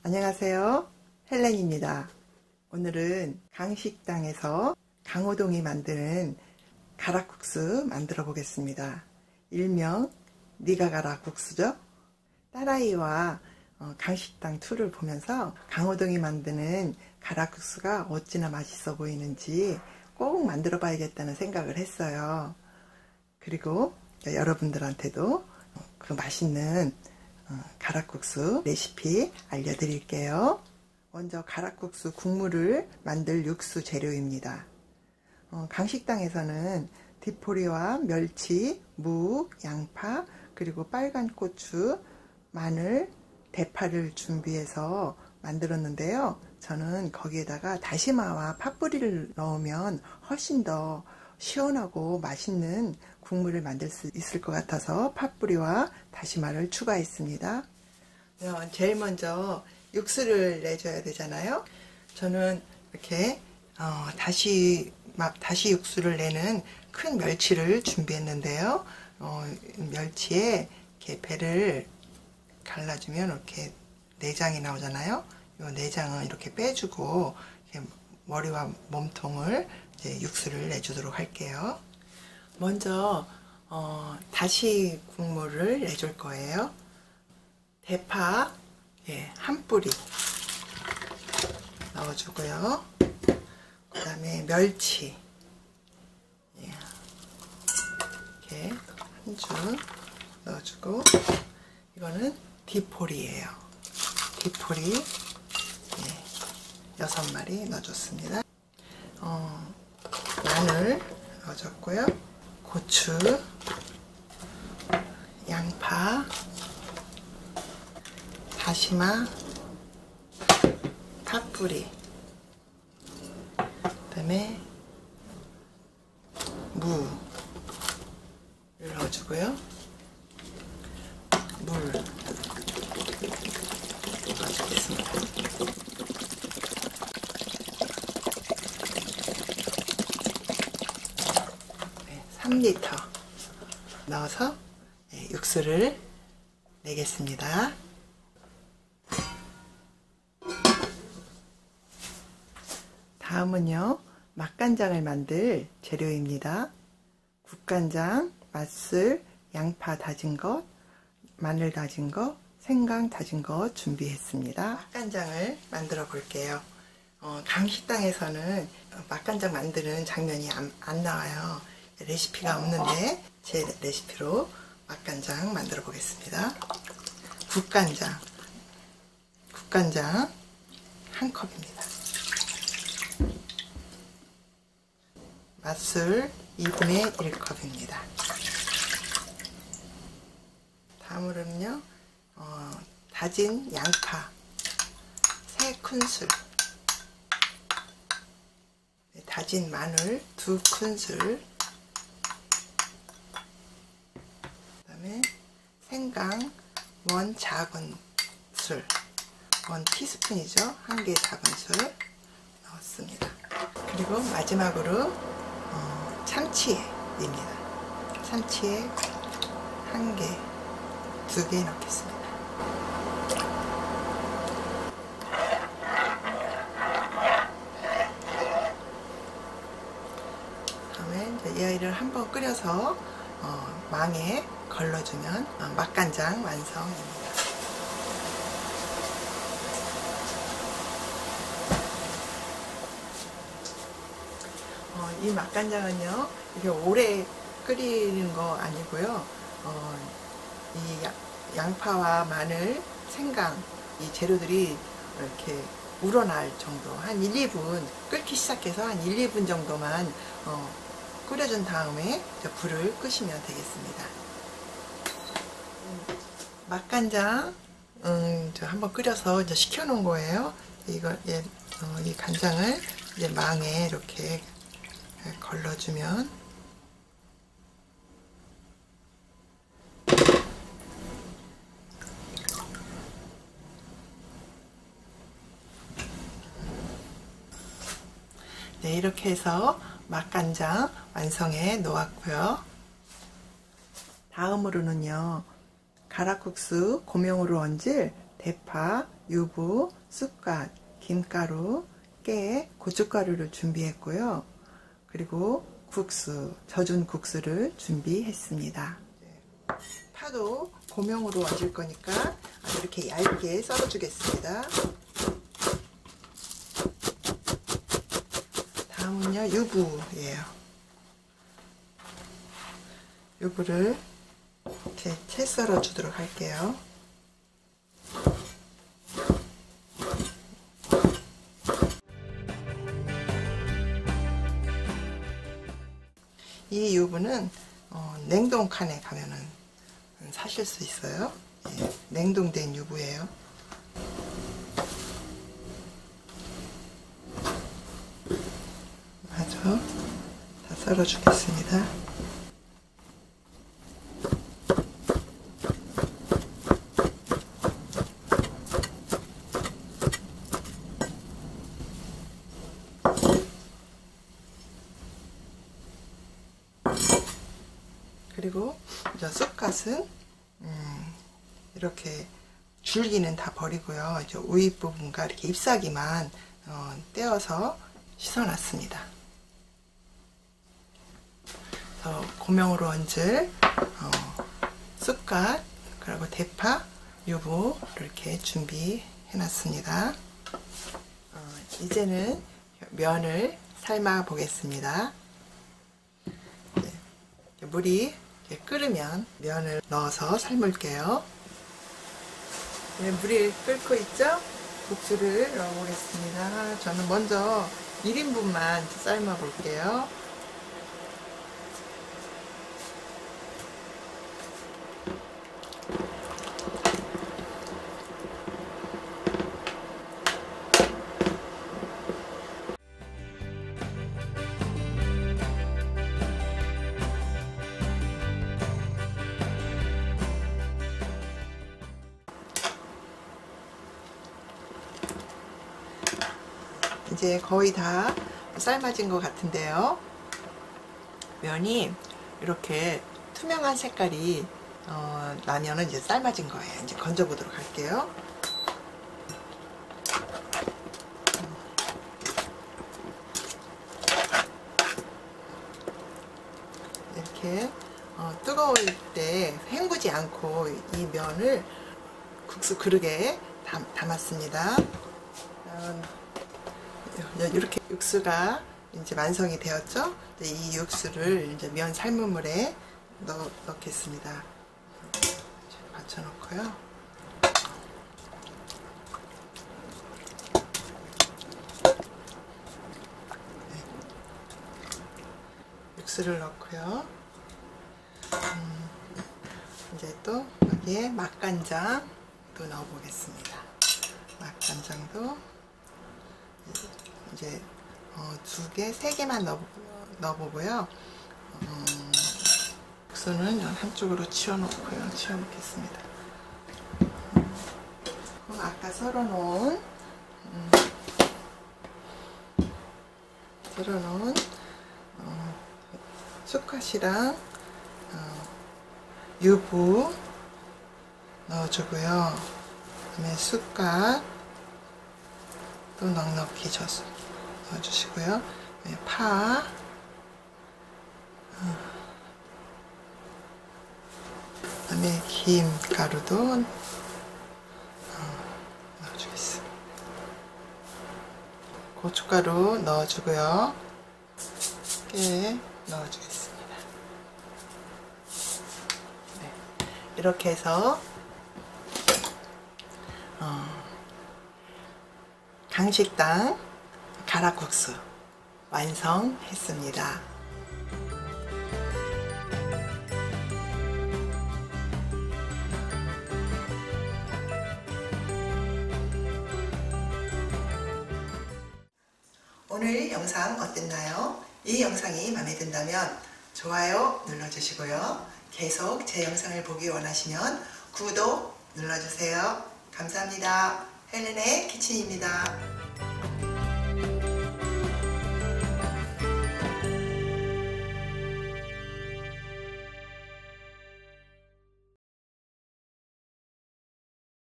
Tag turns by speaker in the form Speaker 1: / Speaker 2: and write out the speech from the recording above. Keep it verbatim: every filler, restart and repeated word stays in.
Speaker 1: 안녕하세요. 헬렌입니다. 오늘은 강식당에서 강호동이 만드는 가락국수 만들어 보겠습니다. 일명 니가 가라 국수죠. 딸아이와 강식당 투를 보면서 강호동이 만드는 가락국수가 어찌나 맛있어 보이는지 꼭 만들어 봐야겠다는 생각을 했어요. 그리고 여러분들한테도 그 맛있는 가락국수 레시피 알려드릴게요. 먼저 가락국수 국물을 만들 육수 재료입니다. 어, 강식당에서는 디포리와 멸치, 무, 양파, 그리고 빨간 고추, 마늘, 대파를 준비해서 만들었는데요. 저는 거기에다가 다시마와 팥뿌리를 넣으면 훨씬 더 시원하고 맛있는 국물을 만들 수 있을 것 같아서 팥뿌리와 다시마를 추가했습니다. 제일 먼저 육수를 내줘야 되잖아요. 저는 이렇게 어, 다시 막 다시 육수를 내는 큰 멸치를 준비했는데요. 어, 멸치에 이렇게 배를 갈라주면 이렇게 내장이 나오잖아요. 이 내장은 이렇게 빼주고 이렇게 머리와 몸통을 이제 육수를 내주도록 할게요. 먼저 어, 다시 국물을 내줄 거예요. 대파 예, 한 뿌리 넣어주고요. 그 다음에 멸치 예, 이렇게 한 줄 넣어주고, 이거는 디포리예요. 디포리 예, 여섯 마리 넣어줬습니다. 어, 마늘 넣어줬고요. 고추, 양파, 다시마, 팥뿌리, 그 다음에 무를 넣어주고요. 물 넣어주겠습니다. 네, 삼 리터 넣어서 네, 육수를 내겠습니다. 다음은요, 맛간장을 만들 재료입니다. 국간장, 맛술, 양파 다진 것, 마늘 다진 것, 생강 다진 것 준비했습니다. 맛간장을 만들어 볼게요. 어, 강식당에서는 맛간장 만드는 장면이 안, 안 나와요. 레시피가 없는데 제 레시피로 맛간장 만들어 보겠습니다. 국간장, 국간장 한 컵입니다. 맛술 이분의 일 컵입니다. 다음으로는요, 어, 다진 양파 세 큰술, 네, 다진 마늘 두 큰술, 그 다음에 생강 원 작은 술, 원 티스푼이죠. 한 개 작은 술 넣었습니다. 그리고 마지막으로 어, 참치액입니다. 참치액 한 개, 두 개 넣겠습니다. 다음에 이제 이 아이를 한번 끓여서 어, 망에 걸러주면 어, 맛간장 완성입니다. 어, 이 맛간장은요, 이게 오래 끓이는 거 아니고요. 어, 이 양파와 마늘, 생강 이 재료들이 이렇게 우러날 정도, 한 일, 이 분 끓기 시작해서 한 일, 이 분 정도만 어, 끓여준 다음에 불을 끄시면 되겠습니다. 음, 맛간장 음, 저 한번 끓여서 이제 식혀 놓은 거예요. 이거 예, 어, 이 간장을 이제 망에 이렇게 걸러주면 네, 이렇게 해서 맛간장 완성해 놓았고요. 다음으로는요, 가락국수 고명으로 얹을 대파, 유부, 쑥갓, 김가루, 깨, 고춧가루를 준비했고요. 그리고 국수, 젖은 국수를 준비했습니다. 파도 고명으로 얹을 거니까 이렇게 얇게 썰어 주겠습니다. 다음은요, 유부예요. 유부를 이렇게 채 썰어 주도록 할게요. 이 유부는 어, 냉동칸에 가면은 사실 수 있어요. 예, 냉동된 유부예요. 마저 다 썰어 주겠습니다. 그리고 이제 쑥갓은 음, 이렇게 줄기는 다 버리고요. 이제 우윗 부분과 이렇게 잎사귀만 어, 떼어서 씻어놨습니다. 그래서 고명으로 얹을 어, 쑥갓, 그리고 대파, 유부 이렇게 준비해놨습니다. 어, 이제는 면을 삶아 보겠습니다. 네, 물이 끓으면 면을 넣어서 삶을게요. 네, 물이 끓고 있죠? 국수를 넣어보겠습니다. 저는 먼저 일 인분만 삶아 볼게요. 이제 거의 다 삶아진 것 같은데요. 면이 이렇게 투명한 색깔이 어, 나면은 이제 삶아진 거예요. 이제 건져 보도록 할게요. 이렇게 어, 뜨거울 때 헹구지 않고 이 면을 국수 그릇에 담, 담았습니다. 어, 이렇게 육수가 이제 완성이 되었죠. 이 육수를 이제 면 삶은 물에 넣, 넣겠습니다. 받쳐놓고요. 네. 육수를 넣고요. 음, 이제 또 여기에 맛간장도 넣어보겠습니다. 맛간장도 이제 어, 두 개, 세 개만 넣어, 넣어보고요. 음, 국수는 한쪽으로 치워놓고요. 치워놓겠습니다. 음, 아까 썰어놓은 음, 썰어놓은 어, 쑥갓이랑 어, 유부 넣어주고요. 그다음에 쑥갓 또 넉넉히 져서 넣어주시고요. 네, 파, 어, 그다음에 김가루도 어, 넣어주겠습니다. 고춧가루 넣어주고요. 깨 넣어주겠습니다. 네, 이렇게 해서 어, 강식당 가락국수 완성했습니다. 오늘 영상 어땠나요? 이 영상이 마음에 든다면 좋아요 눌러주시고요. 계속 제 영상을 보기 원하시면 구독 눌러주세요. 감사합니다. 헬렌의 키친입니다.